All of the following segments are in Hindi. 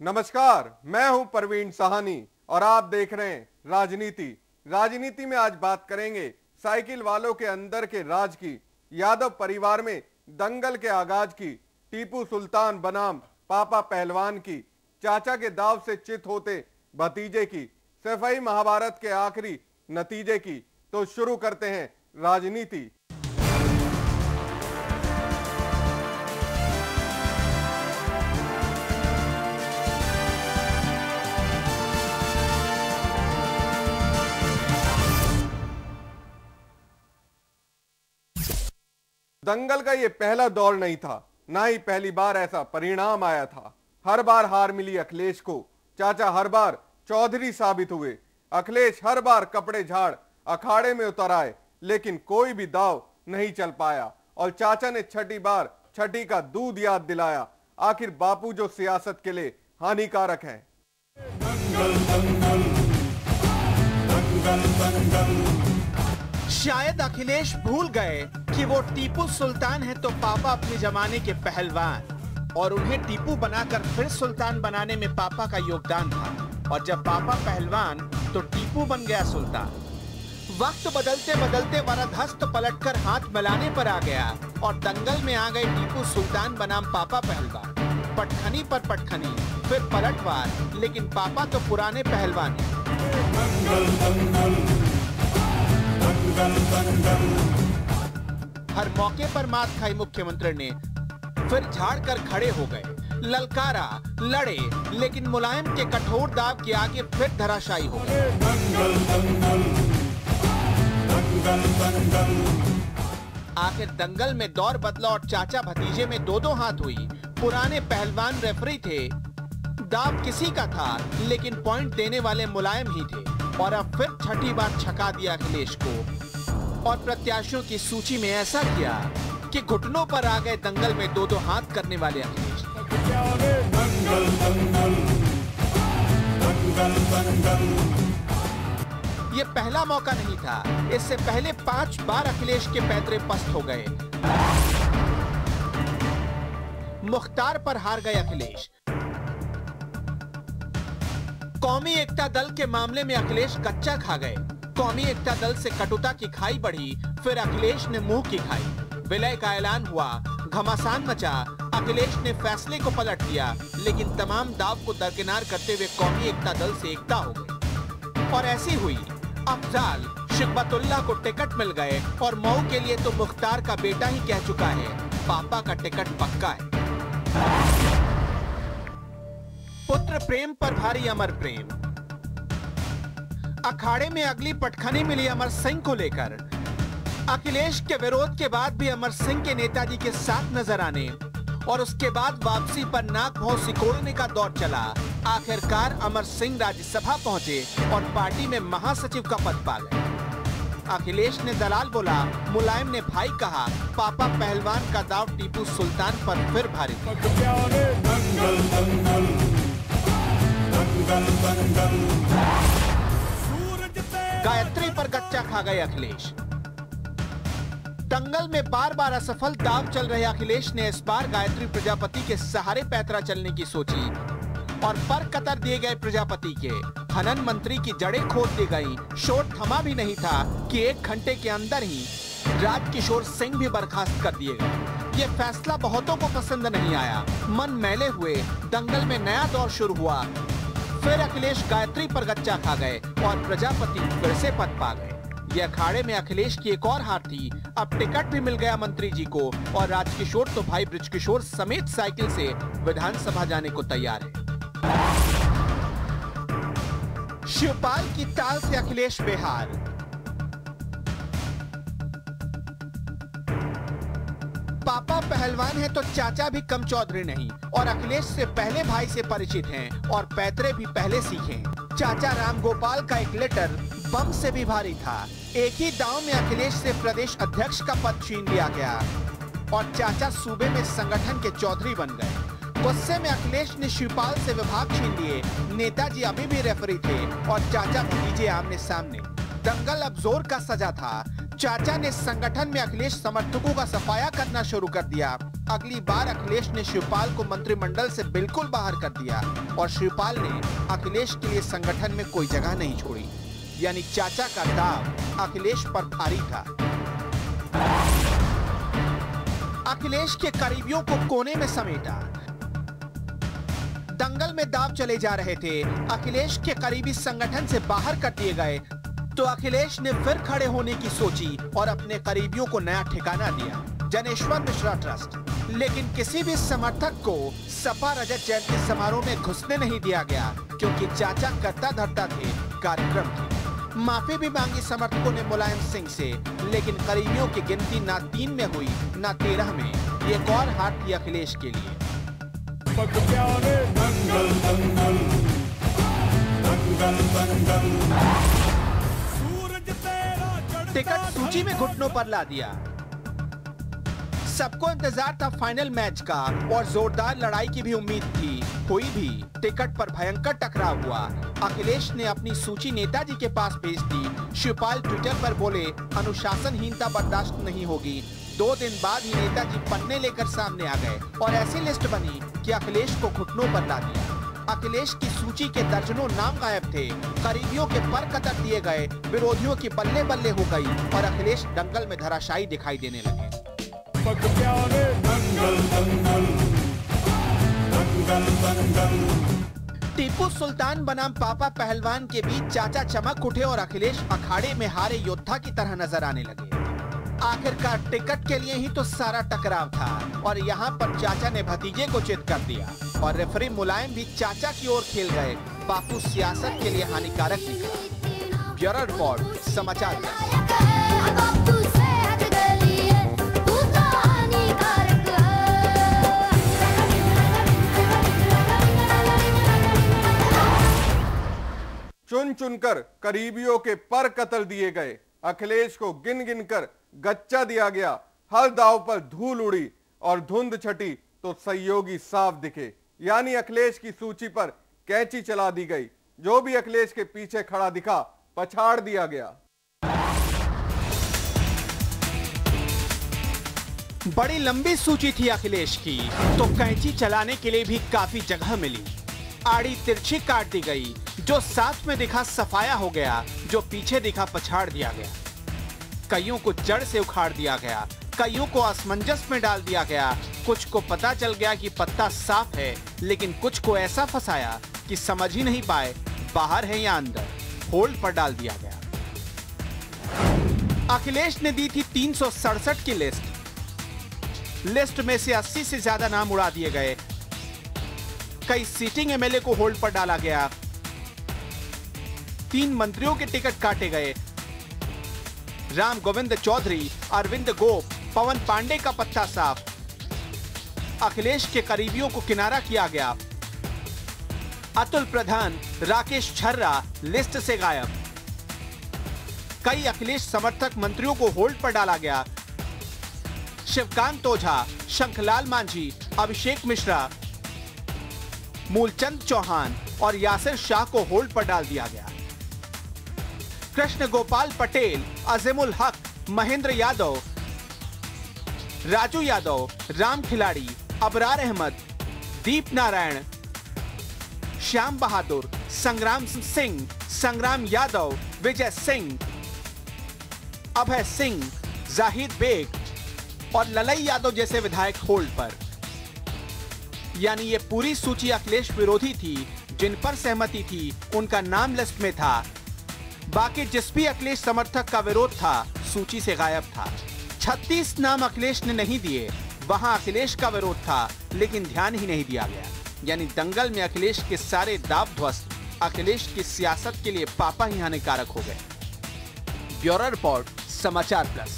नमस्कार, मैं हूं परवीन साहनी और आप देख रहे हैं राजनीति। राजनीति में आज बात करेंगे साइकिल वालों के अंदर के राज की, यादव परिवार में दंगल के आगाज की, टीपू सुल्तान बनाम पापा पहलवान की, चाचा के दाव से चित होते भतीजे की, सफाई महाभारत के आखिरी नतीजे की। तो शुरू करते हैं राजनीति। दंगल का ये पहला दौर नहीं था, ना ही पहली बार ऐसा परिणाम आया था। हर बार हार मिली अखिलेश को। चाचा हर बार चौधरी साबित हुए। अखिलेश हर बार कपड़े झाड़ अखाड़े में उतर आए, लेकिन कोई भी दाव नहीं चल पाया और चाचा ने छठी बार छठी का दूध याद दिलाया। आखिर बापू जो सियासत के लिए हानिकारक है। दंगल, दंगल, दंगल, दंगल। शायद अखिलेश भूल गए कि वो टीपू सुल्तान है तो पापा अपने जमाने के पहलवान, और उन्हें टीपू बनाकर फिर सुल्तान बनाने में पापा का योगदान था। और जब पापा पहलवान तो टीपू बन गया सुल्तान। वक्त बदलते बदलते वरदहस्त पलटकर हाथ मिलाने पर आ गया और दंगल में आ गए टीपू सुल्तान बनाम पापा पहलवान। पटखनी पर पटखनी, फिर पलटवार, लेकिन पापा तो पुराने पहलवान हैं। दंगल, दंगल, हर मौके पर मात खाई मुख्यमंत्री ने, फिर झाड़ कर खड़े हो गए। ललकारा, लड़े, लेकिन मुलायम के कठोर दाव के आगे फिर धराशायी हो गए। दंगल, दंगल, दंगल, दंगल। आखिर दंगल में दौर बदला और चाचा भतीजे में दो दो हाथ हुई। पुराने पहलवान रेफरी थे, दाव किसी का था, लेकिन पॉइंट देने वाले मुलायम ही थे। और अब फिर छठी बार छका दिया अखिलेश को और प्रत्याशियों की सूची में ऐसा किया कि घुटनों पर आ गए दंगल में दो दो हाथ करने वाले अखिलेश। दंगल, दंगल, दंगल, दंगल। ये पहला मौका नहीं था। इससे पहले 5 बार अखिलेश के पैतरे पस्त हो गए। मुख्तार पर हार गए अखिलेश। कौमी एकता दल के मामले में अखिलेश कच्चा खा गए। कौमी एकता दल से कटुता की खाई बढ़ी, फिर अखिलेश ने मुंह की खाई। विलय का ऐलान हुआ, घमासान मचा। अखिलेश ने फैसले को पलट दिया, लेकिन तमाम दाव को दरकिनार करते हुए कौमी एकता दल से एकता हो गई। और ऐसी हुई। अफजाल शिकबतुल्लाह को टिकट मिल गए और मऊ के लिए तो मुख्तार का बेटा ही कह चुका है, पापा का टिकट पक्का है। पुत्र प्रेम पर भारी अमर प्रेम। अखाड़े में अगली पटखनी मिली अमर सिंह को लेकर। अखिलेश के विरोध के बाद भी अमर सिंह के नेताजी के साथ नजर आने और उसके बाद वापसी पर नाक भौं सिकोड़ने का दौर चला। आखिरकार अमर सिंह राज्यसभा पहुंचे और पार्टी में महासचिव का पद पा गए। अखिलेश ने दलाल बोला, मुलायम ने भाई कहा। पापा पहलवान का दाव टीपू सुल्तान पर फिर भारी। दंगल, दंगल, गायत्री पर गच्चा खा गए अखिलेश। दंगल में बार बार असफल दाव चल रहे अखिलेश ने इस बार गायत्री प्रजापति के सहारे पैतरा चलने की सोची और पर कतर दिए गए प्रजापति के। खनन मंत्री की जड़ें खोद दी गई। शोर थमा भी नहीं था कि 1 घंटे के अंदर ही राजकिशोर सिंह भी बर्खास्त कर दिए गए। ये फैसला बहुतों को पसंद नहीं आया। मन मैले हुए। दंगल में नया दौर शुरू हुआ। फिर अखिलेश गायत्री पर गच्चा खा गए और प्रजापति फिर से पद पा गए। ये अखाड़े में अखिलेश की एक और हार थी। अब टिकट भी मिल गया मंत्री जी को और राजकिशोर तो भाई ब्रिजकिशोर समेत साइकिल से विधानसभा जाने को तैयार है। शिवपाल की ताल से अखिलेश बेहाल। पापा पहलवान है तो चाचा भी कम चौधरी नहीं और अखिलेश से पहले भाई से परिचित हैं और पैतरे भी पहले सीखे हैं। चाचा रामगोपाल का एक लेटर बम से भी भारी था। एक ही दांव में अखिलेश से प्रदेश अध्यक्ष का पद छीन लिया गया और चाचा सूबे में संगठन के चौधरी बन गए। गुस्से में अखिलेश ने शिवपाल से विभाग छीन लिए। नेताजी अभी भी रेफरी थे और चाचा भतीजे आमने सामने। दंगल अब जोर का सजा था। चाचा ने संगठन में अखिलेश समर्थकों का सफाया करना शुरू कर दिया। अगली बार अखिलेश ने शिवपाल को मंत्रिमंडल से बिल्कुल बाहर कर दिया और शिवपाल ने अखिलेश के लिए संगठन में कोई जगह नहीं छोड़ी। यानी चाचा का दाव अखिलेश पर भारी था। अखिलेश के करीबियों को कोने में समेटा। दंगल में दाव चले जा रहे थे। अखिलेश के करीबी संगठन से बाहर कर दिए गए तो अखिलेश ने फिर खड़े होने की सोची और अपने करीबियों को नया ठिकाना दिया, जनेश्वर मिश्रा ट्रस्ट। लेकिन किसी भी समर्थक को सपा रजत जयंती समारोह में घुसने नहीं दिया गया क्योंकि चाचा करता धरता थे कार्यक्रम की। माफी भी मांगी समर्थकों ने मुलायम सिंह से, लेकिन करीबियों की गिनती ना 3 में हुई ना 13 में। एक और हार थी अखिलेश के लिए। दंगल, दंगल, दंगल, दंगल। टिकट सूची में घुटनों पर ला दिया। सबको इंतजार था फाइनल मैच का और जोरदार लड़ाई की भी उम्मीद थी। हुई भी। टिकट पर भयंकर टकराव हुआ। अखिलेश ने अपनी सूची नेताजी के पास भेज दी। शिवपाल ट्विटर पर बोले, अनुशासनहीनता बर्दाश्त नहीं होगी। 2 दिन बाद ही नेताजी पन्ने लेकर सामने आ गए और ऐसी लिस्ट बनी कि अखिलेश को घुटनों पर ला दिया। अखिलेश की सूची के दर्जनों नाम गायब थे। करीबियों के पर कतर दिए गए, विरोधियों की बल्ले बल्ले हो गई और अखिलेश दंगल में धराशायी दिखाई देने लगे। दंगल, दंगल, दंगल, दंगल। टीपू सुल्तान बनाम पापा पहलवान के बीच चाचा चमक उठे और अखिलेश अखाड़े में हारे योद्धा की तरह नजर आने लगे। आखिरकार टिकट के लिए ही तो सारा टकराव था और यहाँ पर चाचा ने भतीजे को चित कर दिया और रेफरी मुलायम भी चाचा की ओर खेल गए। बापू सियासत के लिए हानिकारक निकला। ब्यूरो रिपोर्ट, समाचार। चुन चुनकर करीबियों के पर कतल दिए गए। अखिलेश को गिन गिन कर गच्चा दिया गया। हर दाव पर धूल उड़ी और धुंध छटी तो सहयोगी साफ दिखे। यानी अखिलेश की सूची पर कैंची चला दी गई। जो भी अखिलेश के पीछे खड़ा दिखा पछाड़ दिया गया। बड़ी लंबी सूची थी अखिलेश की, तो कैंची चलाने के लिए भी काफी जगह मिली। आड़ी तिरछी काट दी गई। जो साथ में दिखा सफाया हो गया, जो पीछे दिखा पछाड़ दिया गया। कईयों को जड़ से उखाड़ दिया गया, कईयों को असमंजस में डाल दिया गया। कुछ को पता चल गया कि पत्ता साफ है, लेकिन कुछ को ऐसा फंसाया कि समझ ही नहीं पाए बाहर है या अंदर। होल्ड पर डाल दिया गया। अखिलेश ने दी थी 367 की लिस्ट में से 80 से ज्यादा नाम उड़ा दिए गए। कई सीटिंग एमएलए को होल्ड पर डाला गया। 3 मंत्रियों के टिकट काटे गए। राम गोविंद चौधरी, अरविंद गोप, पवन पांडे का पत्ता साफ। अखिलेश के करीबियों को किनारा किया गया। अतुल प्रधान, राकेश छर्रा लिस्ट से गायब। कई अखिलेश समर्थक मंत्रियों को होल्ड पर डाला गया। शिवकांत ओझा, शंखलाल मांझी, अभिषेक मिश्रा, मूलचंद चौहान और यासिर शाह को होल्ड पर डाल दिया गया। कृष्ण गोपाल पटेल, अजीमुल हक, महेंद्र यादव, राजू यादव, राम खिलाड़ी, अबरार अहमद, दीप नारायण, श्याम बहादुर, संग्राम सिंह, संग्राम यादव, विजय सिंह, अभय सिंह, जाहिद बेग और ललई यादव जैसे विधायक होल्ड पर। यानी ये पूरी सूची अखिलेश विरोधी थी। जिन पर सहमति थी उनका नाम लिस्ट में था। बाकी जिस भी अखिलेश समर्थक का विरोध था सूची से गायब था। 36 नाम अखिलेश ने नहीं दिए। वहां अखिलेश का विरोध था, लेकिन ध्यान ही नहीं दिया गया। यानी दंगल में अखिलेश के सारे दाव ध्वस्त। अखिलेश की सियासत के लिए पापा ही हानिकारक हो गए। Bureau report, Samachar plus.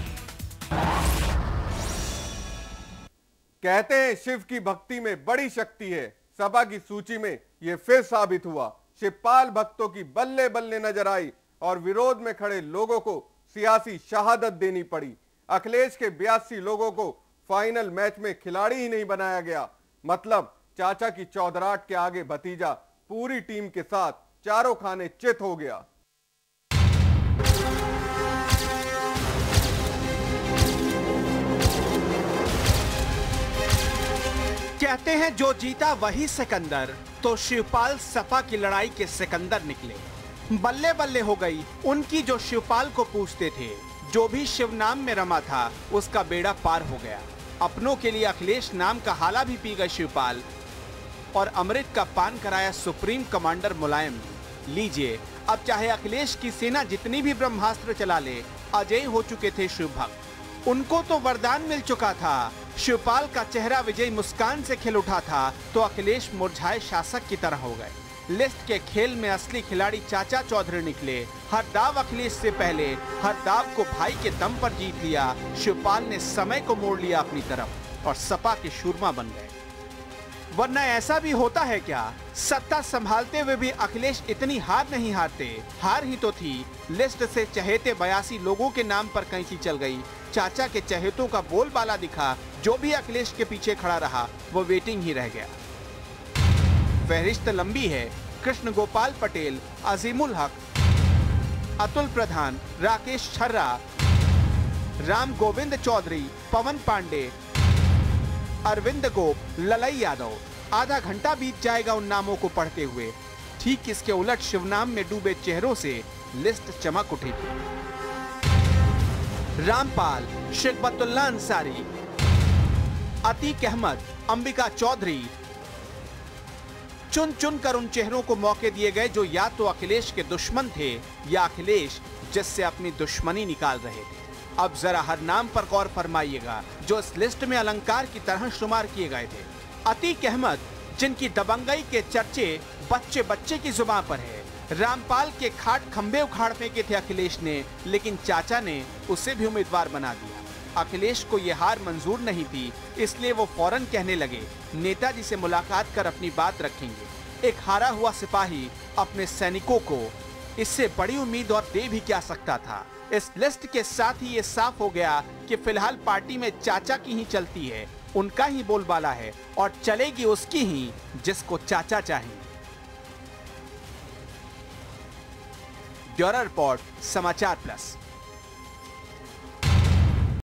कहते हैं शिव की भक्ति में बड़ी शक्ति है। सपा की सूची में यह फिर साबित हुआ। शिवपाल भक्तों की बल्ले बल्ले नजर आई और विरोध में खड़े लोगों को सियासी शहादत देनी पड़ी। अखिलेश के 82 लोगों को फाइनल मैच में खिलाड़ी ही नहीं बनाया गया। मतलब चाचा की चौधराहट के आगे भतीजा पूरी टीम के साथ चारों खाने चित हो गया। कहते हैं जो जीता वही सिकंदर, तो शिवपाल सपा की लड़ाई के सिकंदर निकले। बल्ले बल्ले हो गई उनकी जो शिवपाल को पूछते थे। जो भी शिव नाम में रमा था उसका बेड़ा पार हो गया। अपनों के लिए अखिलेश नाम का हाला भी पी गए शिवपाल और अमृत का पान कराया सुप्रीम कमांडर मुलायम ने। लीजिए, अब चाहे अखिलेश की सेना जितनी भी ब्रह्मास्त्र चला ले, अजय हो चुके थे शिव भक्त। उनको तो वरदान मिल चुका था। शिवपाल का चेहरा विजयी मुस्कान से खिल उठा था, तो अखिलेश मुरझाए शासक की तरह हो गए। लिस्ट के खेल में असली खिलाड़ी चाचा चौधरी निकले। हर दाव अखिलेश से पहले हर दाव को भाई के दम पर जीत लिया। शिवपाल ने समय को मोड़ लिया अपनी तरफ और सपा के शूरमा बन गए। वरना ऐसा भी होता है क्या? सत्ता संभालते हुए भी अखिलेश इतनी हार नहीं हारते। हार ही तो थी। लिस्ट से चहेते 82 लोगों के नाम पर कैंची चल गई। चाचा के चहेतों का बोलबाला दिखा। जो भी अखिलेश के पीछे खड़ा रहा वो वेटिंग ही रह गया। फहरिस्त लंबी है। कृष्ण गोपाल पटेल, अजीमुल हक, अतुल प्रधान, राकेश छर्रा, राम गोविंद चौधरी, पवन पांडे, अरविंद गोप, ललई यादव। आधा घंटा बीत जाएगा उन नामों को पढ़ते हुए। ठीक इसके उलट शिवनाम में डूबे चेहरों से लिस्ट चमक उठेगी। रामपाल, शेखबतुल्ला अंसारी, अतीक अहमद, अंबिका चौधरी। चुन चुन कर उन चेहरों को मौके दिए गए जो या तो अखिलेश के दुश्मन थे या अखिलेश जिससे अपनी दुश्मनी निकाल रहे थे। अब जरा हर नाम पर गौर फरमाइएगा जो इस लिस्ट में अलंकार की तरह शुमार किए गए थे। अतीक अहमद, जिनकी दबंगई के चर्चे बच्चे बच्चे की जुबान पर है। रामपाल के खाट खंबे उखाड़ फेंके थे अखिलेश ने, लेकिन चाचा ने उसे भी उम्मीदवार बना दिया। अखिलेश को यह हार मंजूर नहीं थी, इसलिए वो फौरन कहने लगे नेताजी से मुलाकात कर अपनी बात रखेंगे। एक हारा हुआ सिपाही अपने सैनिकों को इससे बड़ी उम्मीद और दे भी क्या सकता था। इस लिस्ट के साथ ही ये साफ हो गया कि फिलहाल पार्टी में चाचा की ही चलती है, उनका ही बोलबाला है और चलेगी उसकी ही जिसको चाचा चाहेंगे। Bureau report, Samachar plus.